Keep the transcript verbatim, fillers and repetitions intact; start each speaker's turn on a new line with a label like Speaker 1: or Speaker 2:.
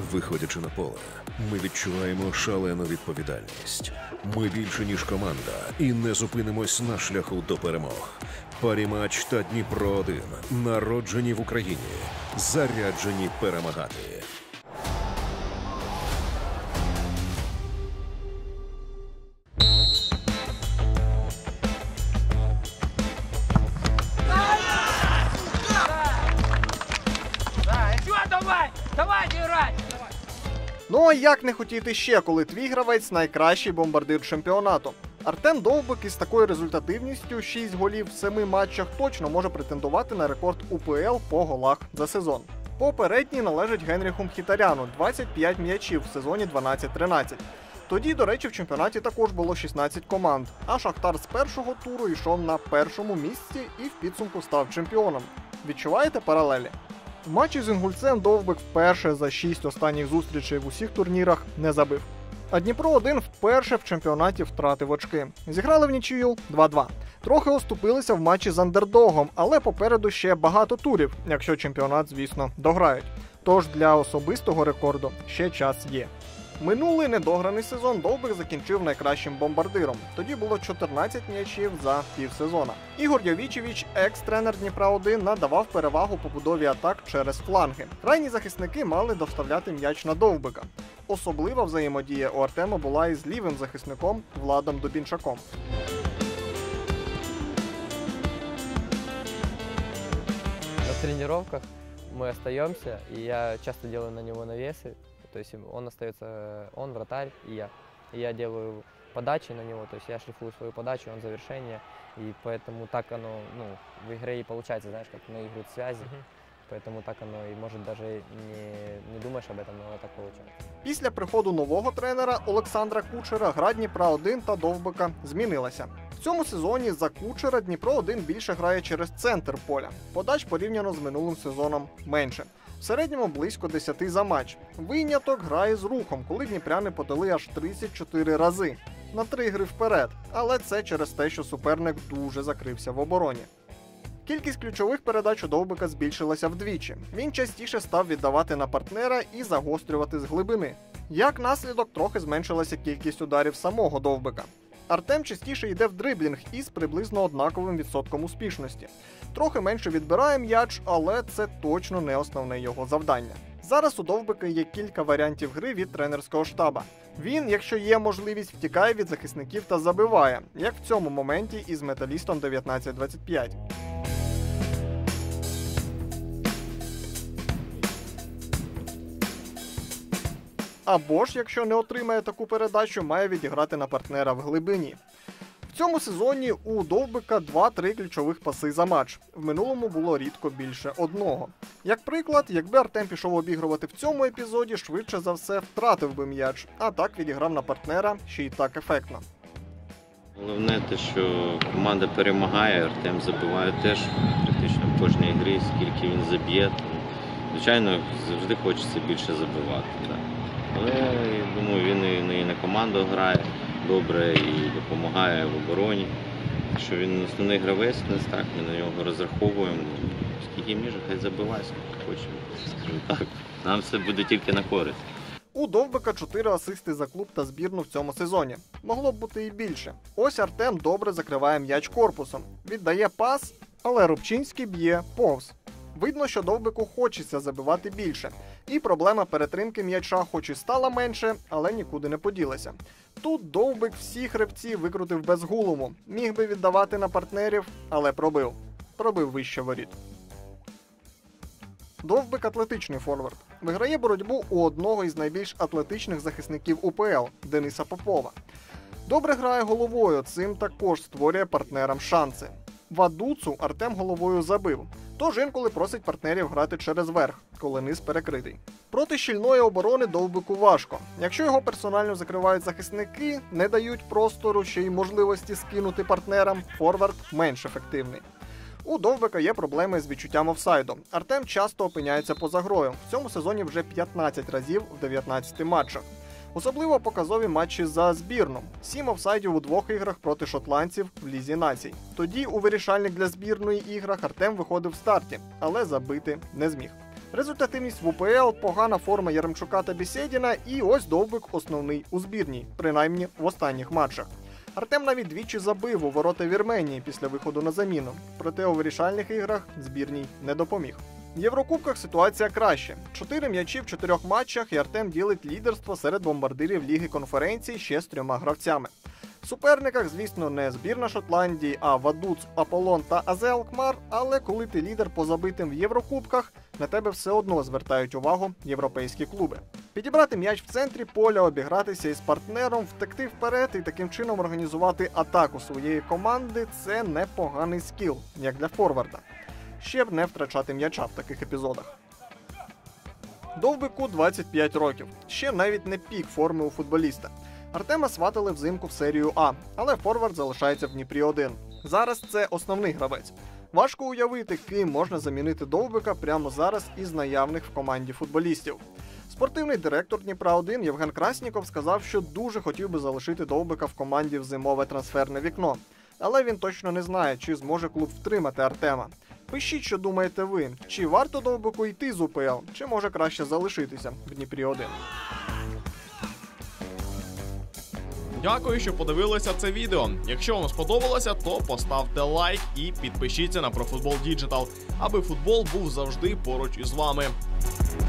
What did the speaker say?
Speaker 1: Виходячи на поле, ми відчуваємо шалену відповідальність. Ми більше, ніж команда, і не зупинимось на шляху до перемог. Паріматч та Дніпро один народжені в Україні, заряджені перемагати.
Speaker 2: Ну а як не хотіти ще, коли твій гравець найкращий бомбардир чемпіонату? Артем Довбик із такою результативністю шість голів в семи матчах точно може претендувати на рекорд УПЛ по голах за сезон. Попередній належить Генріху Мхітаряну – двадцять п'ять м'ячів в сезоні дванадцять тринадцять. Тоді, до речі, в чемпіонаті також було шістнадцять команд, а Шахтар з першого туру йшов на першому місці і в підсумку став чемпіоном. Відчуваєте паралелі? В матчі з Інгульцем Довбик вперше за шість останніх зустрічей в усіх турнірах не забив. А Дніпро один вперше в чемпіонаті втратив очки. Зіграли в нічию два-два. Трохи оступилися в матчі з андердогом, але попереду ще багато турів, якщо чемпіонат, звісно, дограють. Тож для особистого рекорду ще час є. Минулий недограний сезон Довбик закінчив найкращим бомбардиром. Тоді було чотирнадцять м'ячів за півсезона. Ігор Йовічевич, екс-тренер Дніпра один, надавав перевагу побудові атак через фланги. Крайні захисники мали доставляти м'яч на Довбика. Особлива взаємодія у Артема була із лівим захисником Владом Дубінчаком.
Speaker 3: На тренировках мы остаемся, и я часто делаю на него навесы. То есть он остается, он вратарь и я. И я делаю подачи на него, то есть я шлифую свою подачу, он завершение. И поэтому так оно, ну, в игре и получается, знаешь, как наигрывают связи. Uh-huh. Поэтому так оно и может даже не, не думаешь об этом, но так получается.
Speaker 2: Після приходу нового тренера Олександра Кучера гра Дніпра один та Довбика змінилася. В цьому сезоні за Кучера Дніпро один більше грає через центр поля. Подач порівняно з минулим сезоном менше. В середньому близько десяти за матч. Виняток грає з Рухом, коли дніпряни подали аж тридцять чотири рази. На три гри вперед. Але це через те, що суперник дуже закрився в обороні. Кількість ключових передач у Довбика збільшилася вдвічі. Він частіше став віддавати на партнера і загострювати з глибини. Як наслідок, трохи зменшилася кількість ударів самого Довбика. Артем частіше йде в дриблінг із приблизно однаковим відсотком успішності. Трохи менше відбирає м'яч, але це точно не основне його завдання. Зараз у Довбика є кілька варіантів гри від тренерського штаба. Він, якщо є можливість, втікає від захисників та забиває, як в цьому моменті із Металістом дев'ятнадцять двадцять п'ять. Або ж, якщо не отримає таку передачу, має відіграти на партнера в глибині. В цьому сезоні у Довбика два-три ключових паси за матч. В минулому було рідко більше одного. Як приклад, якби Артем пішов обігрувати в цьому епізоді, швидше за все втратив би м'яч, а так відіграв на партнера ще й так ефектно.
Speaker 4: Головне те, що команда перемагає, Артем забиває теж практично в кожній грі, скільки він заб'є. Звичайно, завжди хочеться більше забивати. Так. Але, я думаю, він і на команду грає добре і допомагає в обороні. Що він основний гравець, так, ми на нього розраховуємо. Скільки міже, хай забиває, скільки хоче. Скажу так, нам все буде тільки на користь.
Speaker 2: У Довбика чотири асисти за клуб та збірну в цьому сезоні. Могло б бути і більше. Ось Артем добре закриває м'яч корпусом. Віддає пас, але Рубчинський б'є повз. Видно, що Довбику хочеться забивати більше. І проблема перетримки м'яча хоч і стала менше, але нікуди не поділася. Тут Довбик всіх гравців викрутив без гулуму. Міг би віддавати на партнерів, але пробив. Пробив вище воріт. Довбик – атлетичний форвард. Виграє боротьбу у одного із найбільш атлетичних захисників УПЛ – Дениса Попова. Добре грає головою, цим також створює партнерам шанси. Вадуцу Артем головою забив. Тож інколи просить партнерів грати через верх, коли низ перекритий. Проти щільної оборони Довбику важко. Якщо його персонально закривають захисники, не дають простору, ще й можливості скинути партнерам, форвард менш ефективний. У Довбика є проблеми з відчуттям офсайду. Артем часто опиняється поза грою. В цьому сезоні вже п'ятнадцять разів в дев'ятнадцяти матчах. Особливо показові матчі за збірну. Сім офсайдів у двох іграх проти шотландців в Лізі націй. Тоді у вирішальних для збірної іграх Артем виходив в старті, але забити не зміг. Результативність в УПЛ, погана форма Яремчука та Бєсєдіна і ось Довбик основний у збірній, принаймні в останніх матчах. Артем навіть двічі забив у ворота Вірменії після виходу на заміну, проте у вирішальних іграх збірній не допоміг. В Єврокубках ситуація краще. Чотири м'ячі в чотирьох матчах і Артем ділить лідерство серед бомбардирів Ліги конференцій ще з трьома гравцями. В суперниках, звісно, не збірна Шотландії, а Вадуц, Аполлон та АЗ Алкмар, але коли ти лідер по забитим в Єврокубках, на тебе все одно звертають увагу європейські клуби. Підібрати м'яч в центрі поля, обігратися із партнером, втекти вперед і таким чином організувати атаку своєї команди – це непоганий скіл, як для форварда. Ще б не втрачати м'яча в таких епізодах. Довбику двадцять п'ять років. Ще навіть не пік форми у футболіста. Артема сватали взимку в серію А, але форвард залишається в Дніпрі один. Зараз це основний гравець. Важко уявити, ким можна замінити Довбика прямо зараз із наявних в команді футболістів. Спортивний директор Дніпра один Євген Красніков сказав, що дуже хотів би залишити Довбика в команді в зимове трансферне вікно. Але він точно не знає, чи зможе клуб втримати Артема. Пишіть, що думаєте ви, чи варто Довбику йти з УПЛ, чи може краще залишитися в Дніпрі один.
Speaker 5: Дякую, що подивилися це відео. Якщо вам сподобалося, то поставте лайк і підпишіться на ProFootball Digital, аби футбол був завжди поруч із вами.